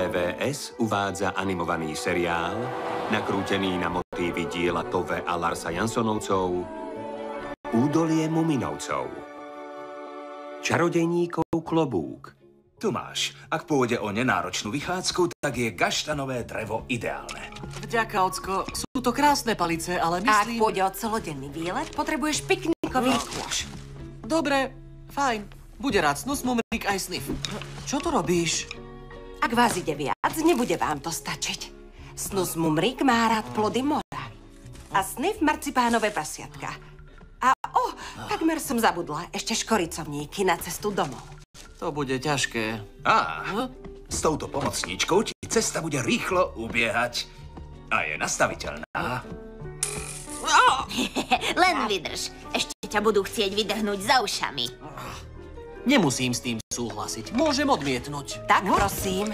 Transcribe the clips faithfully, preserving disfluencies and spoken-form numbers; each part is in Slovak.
té vé es uvádza animovaný seriál, nakrútený na motívy diela Tove a Larsa Janssonovcov Údolie Muminovcov. Čarodejníkov klobúk. Tu máš. Ak pôjde o nenáročnú vychádzku, tak je gaštanové drevo ideálne. Vďaka, Ocko. Sú to krásne palice, ale myslím... Ak pôjde o celodenný výlet, potrebuješ piknikový kôš. Dobre, fajn. Bude rád snus, mumrík aj snif. Čo tu robíš? Ak vás ide viac, nebude vám to stačiť. Snus mumrík má rád plody mora. A snif marcipánové prasiatka. A o, takmer som zabudla. Ešte škoricovníky na cestu domov. To bude ťažké. Á, hm? S touto pomocníčkou ti cesta bude rýchlo ubiehať. A je nastaviteľná. Len vydrž. Ešte ťa budú chcieť vydrhnúť za ušami. Nemusím s tým súhlasiť. Môžem odmietnúť. Tak, prosím.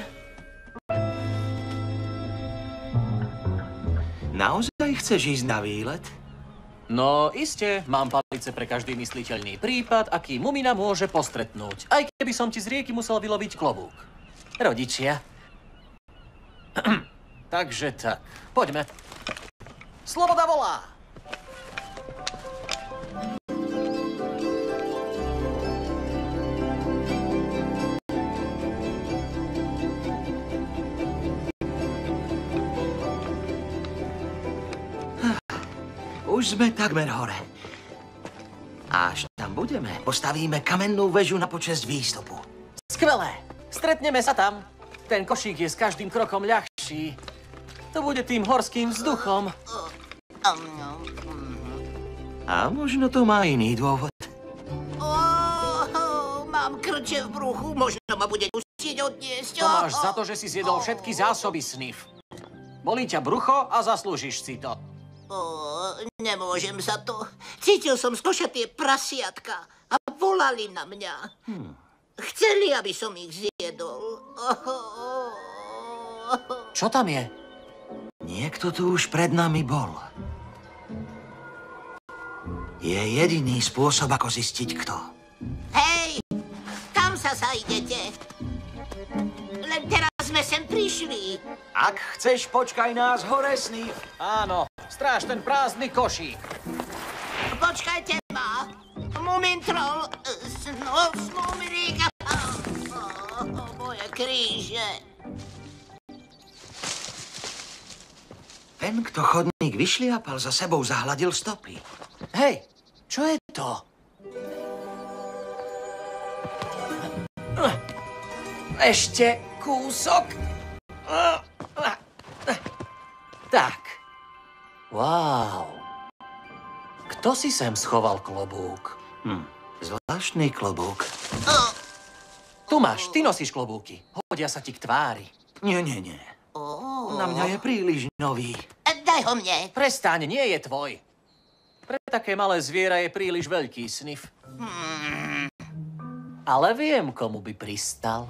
Naozaj chceš ísť na výlet? No, iste. Mám palice pre každý mysliteľný prípad, aký mumina môže postretnúť. Aj keby som ti z rieky musel vyloviť klobúk. Rodičia. Takže tak. Poďme. Sloboda volá! Už sme takmer hore. A až tam budeme, postavíme kamennú väžu na počesť výstupu. Skvelé. Stretneme sa tam. Ten košík je s každým krokom ľahší. To bude tým horským vzduchom. A možno to má iný dôvod. Oh, mám krče v bruchu, možno ma bude musieť odniesť. To máš za to, že si zjedol všetky zásoby snif. Bolí ťa brucho a zaslúžiš si to. Oh, nemôžem za to. Cítil som skošatie prasiatka a volali na mňa. Hmm. Chceli, aby som ich zjedol. Oh, oh, oh. Čo tam je? Niekto tu už pred nami bol. Je jediný spôsob, ako zistiť, kto. Hej, kam sa zajdete? Len teraz sme sem prišli. Ak chceš, počkaj nás hore, snif. Áno, stráž ten prázdny košík. Počkajte ma. Mumintrol, snov, snúmirík. Moje kríže. Ten, kto chodník vyšliapal, za sebou zahladil stopy. Hej, čo je to? Ešte kúsok. Tak. Wow. Kto si sem schoval klobúk? Hm, zvláštny klobúk. Tu máš, ty nosíš klobúky. Hodia sa ti k tvári. Nie, nie, nie. Na mňa je príliš nový. Daj ho mne. Prestaň, nie je tvoj. Pre také malé zviera je príliš veľký snif. Hmm. Ale viem, komu by pristal.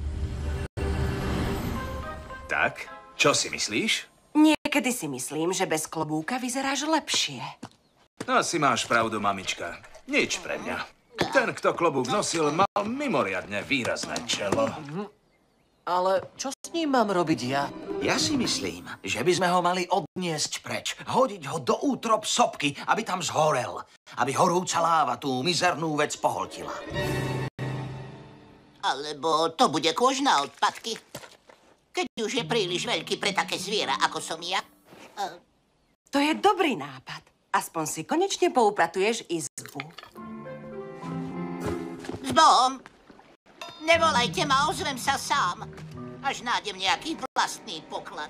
Tak, čo si myslíš? Niekedy si myslím, že bez klobúka vyzeráš lepšie. Asi máš pravdu, mamička. Nič pre mňa. Ten, kto klobúk nosil, mal mimoriadne výrazné čelo. Ale čo s ním mám robiť ja? Ja si myslím, že by sme ho mali odniesť preč. Hodiť ho do útrop sopky, aby tam zhorel. Aby horúca láva tú mizernú vec pohltila. Alebo to bude kôž na odpadky. Keď už je príliš veľký pre také zviera, ako som ja. To je dobrý nápad. Aspoň si konečne poupratuješ izbu. S Bohom. Nevolajte ma, ozvem sa sám. Až nájdem nejaký vlastný poklad.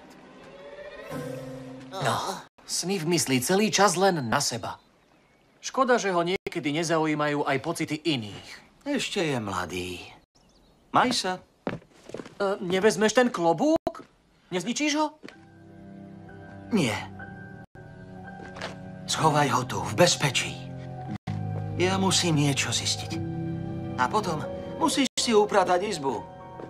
No, snif myslí celý čas len na seba. Škoda, že ho niekedy nezaujímajú aj pocity iných. Ešte je mladý. Maj sa. E, nevezmeš ten klobúk? Nezničíš ho? Nie. Schovaj ho tu, v bezpečí. Ja musím niečo zistiť. A potom musíš si upratať izbu.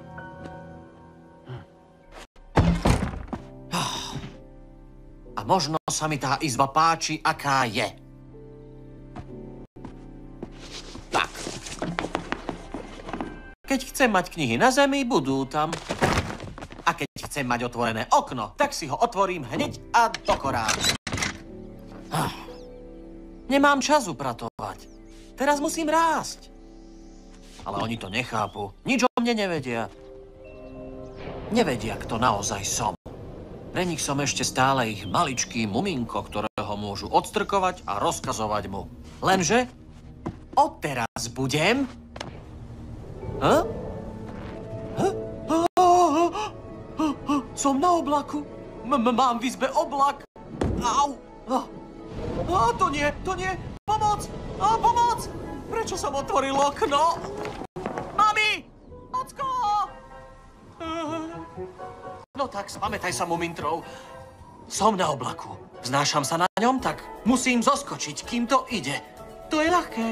A možno sa mi tá izba páči, aká je. Tak. Keď chcem mať knihy na zemi, budú tam. A nechcem mať otvorené okno, tak si ho otvorím hneď a do koránu. Ah. Nemám čas upratovať. Teraz musím rásť. Ale oni to nechápu. Nič o mne nevedia. Nevedia, kto naozaj som. Pre nich som ešte stále ich maličký muminko, ktorého môžu odstrkovať a rozkazovať mu. Lenže odteraz budem... Huh? Huh? Som na oblaku. Mám v izbe oblak. Au. Á, to nie, to nie. Pomoc! Á, pomoc! Prečo som otvoril okno? Mami! Ocko! No tak, spamätaj sa, Mumintrol. Som na oblaku. Vznášam sa na ňom, tak musím zoskočiť, kým to ide. To je ľahké.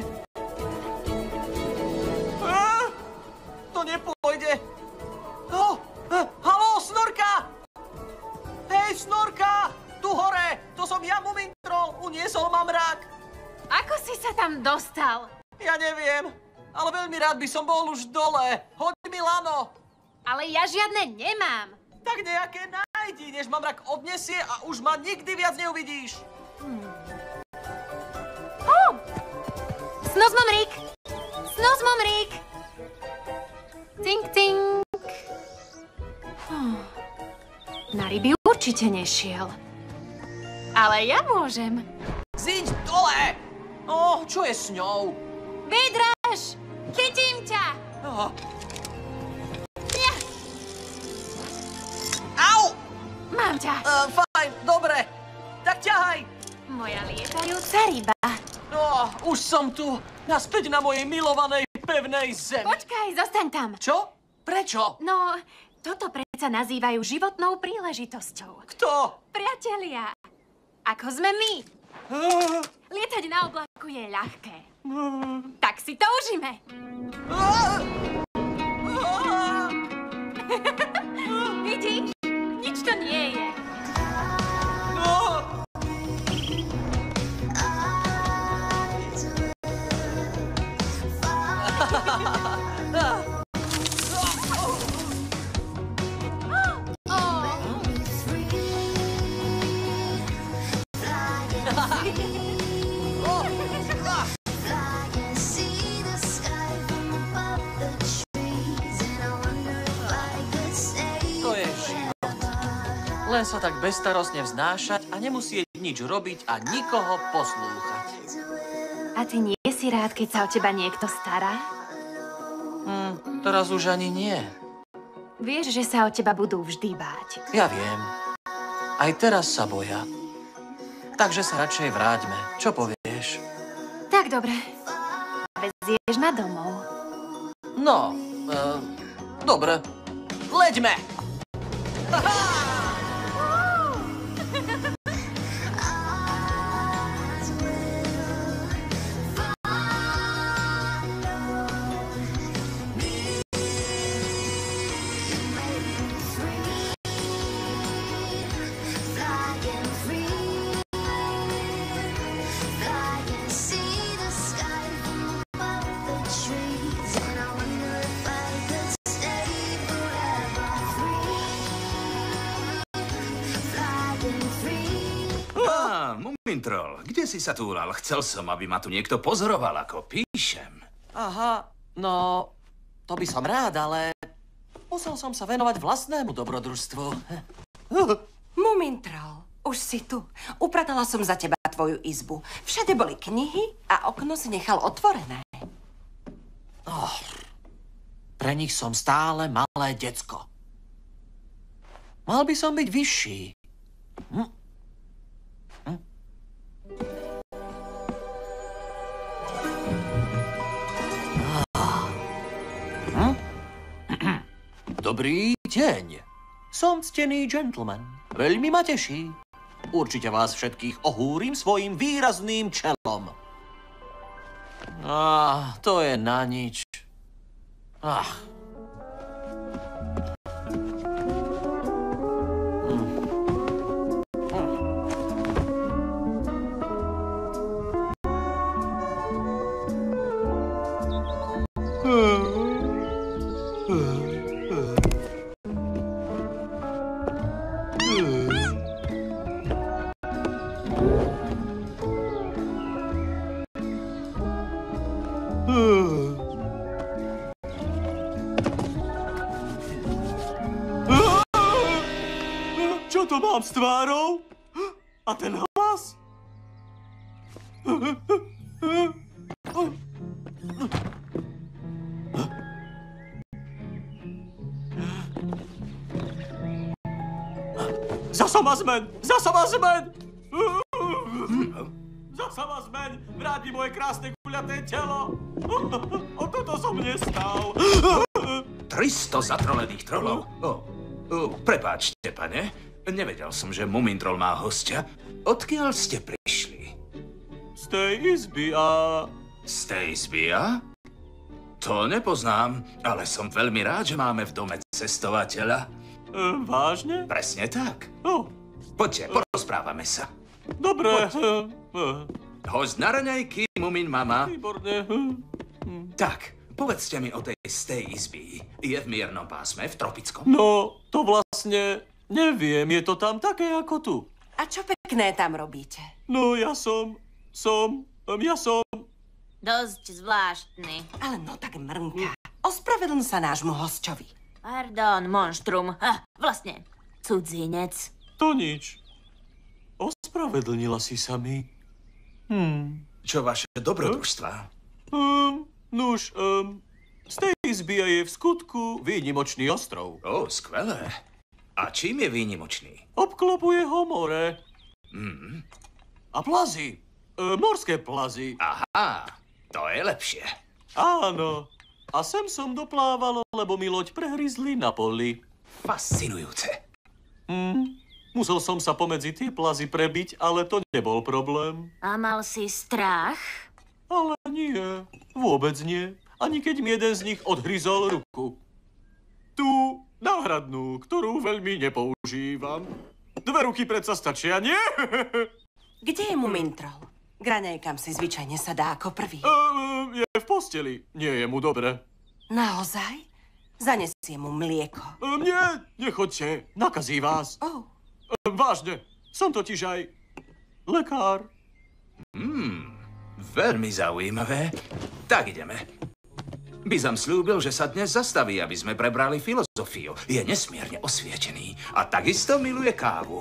Á, to nepôjde. Oh, haló, Snorka! Hej, Snorka! Tu hore! To som ja, Mumintrol! Uniesol ma mrak! Ako si sa tam dostal? Ja neviem, ale veľmi rád by som bol už dole. Hoď mi lano! Ale ja žiadne nemám. Tak nejaké nájdi, než ma mrak odnesie a už ma nikdy viac neuvidíš. Hmm. Oh! Snozmomrík! Snozmomrík! Cink, cink. Oh. Na ryby určite nešiel. Ale ja môžem. Ziď dole! Oh, čo je s ňou? Vydrž! Chytím ťa! Oh. Ja. Au! Mám ťa. Uh, fajn, dobre. Tak ťahaj. Moja lietajúca ryba. Oh, už som tu. Naspäť na mojej milovanej pevnej zemi. Počkaj, zostaň tam. Čo? Prečo? No, toto predsa nazývajú životnou príležitosťou. Kto? Priatelia. Ako sme my. Uh. Lietať na oblaku je ľahké. Uh. Tak si to užíme. Uh. Uh. Vidíš? Nič to nie je. Uh. To je život. Len sa tak bezstarostne vznášať a nemusieť nič robiť a nikoho poslúchať. A ty nie si rád, keď sa o teba niekto stará? Hm, teraz už ani nie. Vieš, že sa o teba budú vždy báť. Ja viem. Aj teraz sa boja. Takže sa radšej vráťme. Čo povieš? Tak dobre. Vezieš ma domov. No, uh, dobre. Leďme! Mumintrol, kde si sa túlal? Chcel som, aby ma tu niekto pozoroval, ako píšem. Aha, no, to by som rád, ale musel som sa venovať vlastnému dobrodružstvu. Mumintrol, už si tu. Upratala som za teba tvoju izbu. Všade boli knihy a okno si nechal otvorené. Oh, pre nich som stále malé decko. Mal by som byť vyšší. Hm? Dobrý deň. Som ctený gentleman. Veľmi ma teší. Určite vás všetkých ohúrim svojim výrazným čelom. Ah, to je na nič. Ach. Čo to mám s tvárou? A ten hlas? Zasa ma zmeň! Zasa ma zmeň! Zasa ma zmeň! Vráť mi moje krásne guľaté telo! O toto som nestal! tristo zatrolených trolov? O, o, prepáčte, pane. Nevedel som, že Mumintrol má hostia. Odkiaľ ste prišli? Z tej izby a... Z tej izby, a? To nepoznám, ale som veľmi rád, že máme v dome cestovateľa. E, vážne? Presne tak. O, Poďte, porozprávame sa. dobre. E, e, Host na raňajky, Mumin mama. výborne. Tak, povedzte mi o tej z tej izby. Je v miernom pásme, v tropickom? No, to vlastne neviem. Je to tam také ako tu. A čo pekné tam robíte? No, ja som... Som... em, Ja som... Dosť zvláštny. Ale no tak mrnka. Ospravedlň sa nášmu hosťovi. Pardon, monštrum. Ah, vlastne, cudzinec. To nič. Ospravedlnila si sa mi. Hm. Čo vaše dobrodružstva? Um, nuž, um, z tej izby je v skutku výnimočný ostrov. Ó, skvelé. A čím je výnimočný? Obklopuje ho more. Mm. A plazy. E, morské plazy. Aha, to je lepšie. Áno. A sem som doplával, lebo mi loď prehryzli na poli. Fascinujúce. Hm. Musel som sa pomedzi tie plazy prebiť, ale to nebol problém. A mal si strach? Ale nie, vôbec nie. Ani keď mi jeden z nich odhryzol ruku. Tú náhradnú, ktorú veľmi nepoužívam. Dve ruky predsa stačia, nie? Kde je Mumintrol? K raňajkám si zvyčajne sa dá ako prvý. Uh, je v posteli. Nie je mu dobre. Naozaj? Zanesie mu mlieko. Uh, nie, nechoďte. Nakazí vás. Oh. Uh, vážne. Som totiž aj lekár. Hmm, veľmi zaujímavé. Tak ideme. Bizam slúbil, že sa dnes zastaví, aby sme prebrali filozofiu. Je nesmierne osvietený a takisto miluje kávu.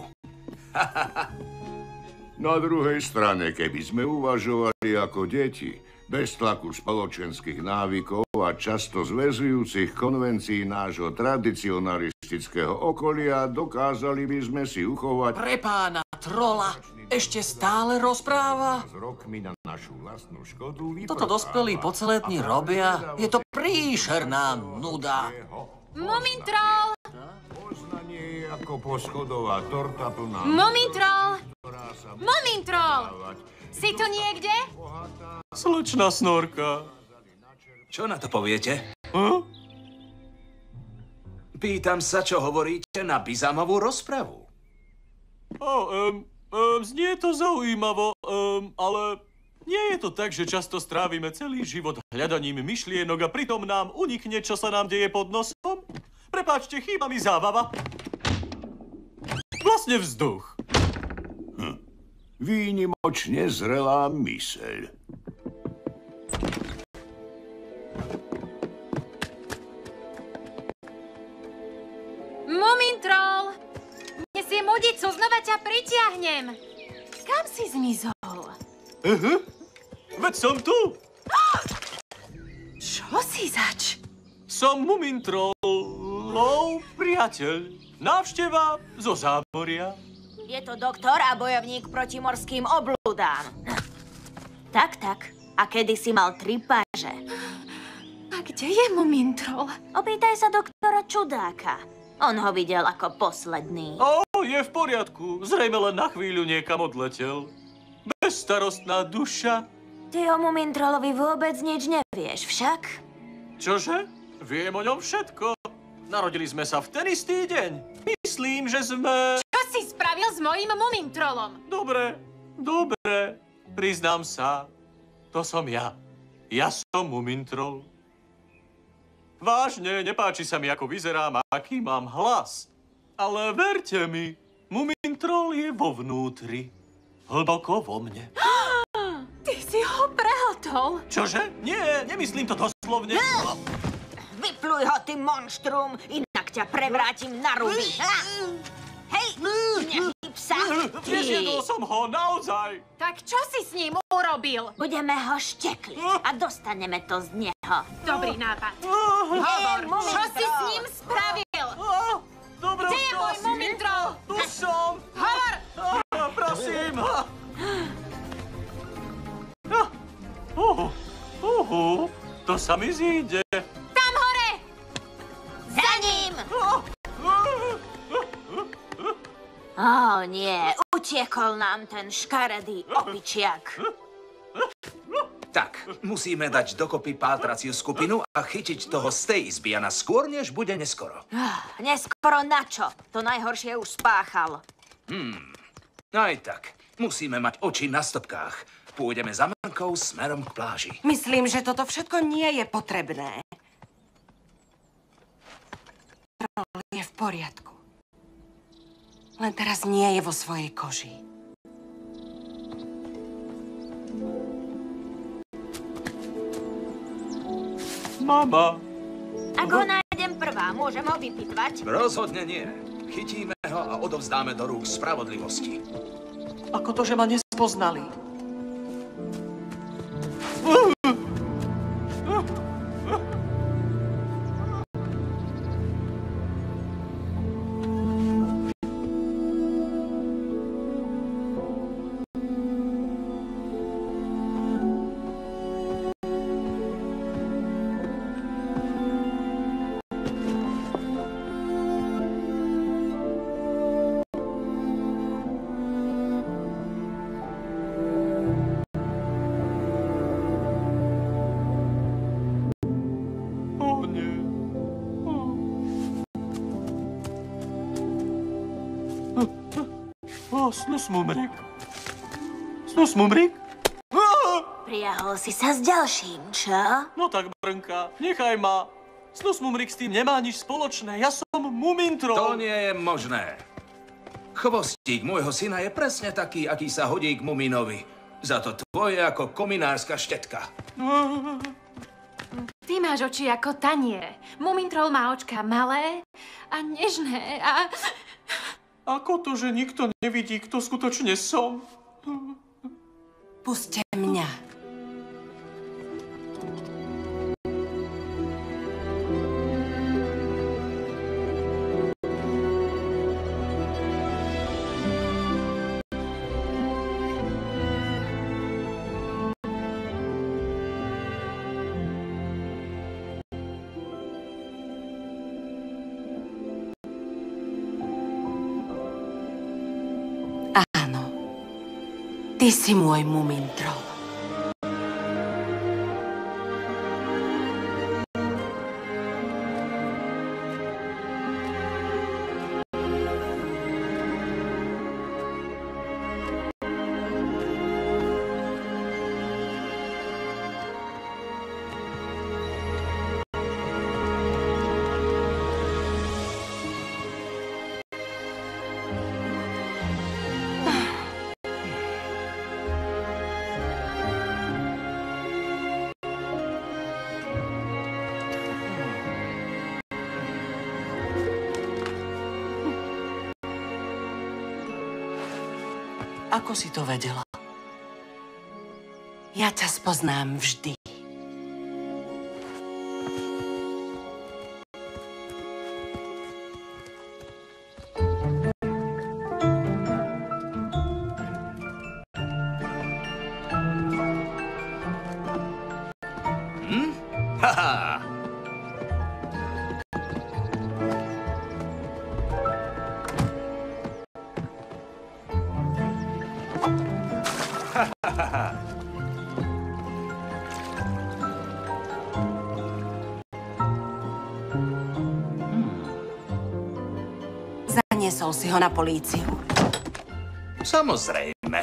Na druhej strane, keby sme uvažovali ako deti, bez tlaku spoločenských návykov a často zväzujúcich konvencií nášho tradicionalistického okolia, dokázali by sme si uchovať... Pre pána trola ešte stále rozpráva. S rokmi na našu vlastnú škodu Toto dospelí po celé dni robia. Je to príšerná nuda. Mumintrol! Poznanie je ako poschodová torta plná... Mumintrol! ktorá sa bude Mumintrol! dávať. Si tu niekde? Slečná Snorka. Čo na to poviete? Hm? Pýtam sa, čo hovoríte na Bizamovú rozpravu. O, um, um, znie to zaujímavo, um, ale nie je to tak, že často strávime celý život hľadaním myšlienok a pritom nám unikne, čo sa nám deje pod nosom? Prepáčte, chýba mi zábava. Vlastne vzduch. Hm. Výnimočne zrelá myseľ. Mumintrol! Nesiem odicu, znova ťa pritiahnem. Kam si zmizol? Uh-huh. Veď som tu. Čo si zač? Som Mumintrolov priateľ. Návšteva zo zámoria. Je to doktor a bojovník proti morským oblúdám. Tak, tak. A kedy si mal tri páže? A kde je Mumintrol? Opýtaj sa doktora Čudáka. On ho videl ako posledný. Ó, je v poriadku. Zrejme len na chvíľu niekam odletel. Bezstarostná duša. Ty o Mumintrolovi vôbec nič nevieš, však? Čože? Viem o ňom všetko. Narodili sme sa v ten istý deň. Myslím, že sme... Čo si spravil s mojím Mumintrolom? Dobre, dobre. Priznám sa, to som ja. Ja som Mumintrol. Vážne, nepáči sa mi, ako vyzerám a aký mám hlas. Ale verte mi, Mumintrol je vo vnútri. Hlboko vo mne. Ty si ho prehotol. Čože? Nie, nemyslím to doslovne. Vypluj ho, ty monštrum, inak ťa prevrátim na ruby. Hej, nehyb sa. Nezjedol som ho, naozaj. Tak čo si s ním urobil? Budeme ho štekliť a dostaneme to z neho. Dobrý nápad. Hovor, Čo si s ním spravil? Dobro, Kde je môj Mumintrol? Tu som. Hovor! Prosím. Uhu, uhu, to sa mi zíde. Tam hore! Za ním! Ó, nie, utiekol nám ten škaredý opičiak. Tak, musíme dať dokopy pátraciu skupinu a chytiť toho z tej izby a na skôr, než bude neskoro. Neskoro na čo? To najhoršie už spáchal. Hmm, aj tak. Musíme mať oči na stopkách. Pôjdeme za Mankou smerom k pláži. Myslím, že toto všetko nie je potrebné. Troll je v poriadku. Len teraz nie je vo svojej koži. Mama. Ak ho nájdem prvá, môžem ho vypitvať? Rozhodne nie. Chytíme ho a odovzdáme do rúk spravodlivosti. Ako to, že ma nespoznali? Snus Mumrik. Snus Mumrik? Priahol si sa s ďalším, čo? No tak, Brnka, nechaj ma. Snus Mumrik s tým nemá nič spoločné. Ja som Mumintrol. To nie je možné. Chvostík môjho syna je presne taký, aký sa hodí k Muminovi. Za to tvoje ako kominárska štetka. Ty máš oči ako taniere. Mumintrol má očka malé a nežné a... Ako to, že nikto nevidí, kto skutočne som? Pusťte mňa. Ty si môj Mumintrol. Ako si to vedela? Ja ťa spoznám vždy. Hm? Haha! Zaniesol si ho na políciu. Samozrejme.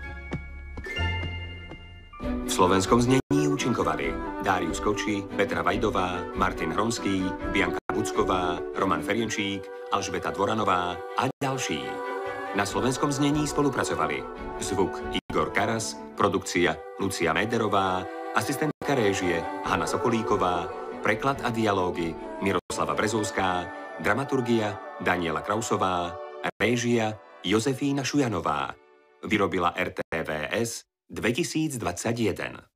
V slovenskom znení účinkovali Dárius Koči, Petra Vajdová, Martin Hromský, Bianka Bucková, Roman Ferienčík, Alžbeta Dvoranová a ďalší. Na slovenskom znení spolupracovali zvuk Igor Karas, produkcia Lucia Méderová, asistentka réžie Hanna Sokolíková, preklad a dialógy Miroslava Brezovská, dramaturgia Daniela Krausová, réžia Jozefína Šujanová. Vyrobila er té vé es dvetisícdvadsaťjeden.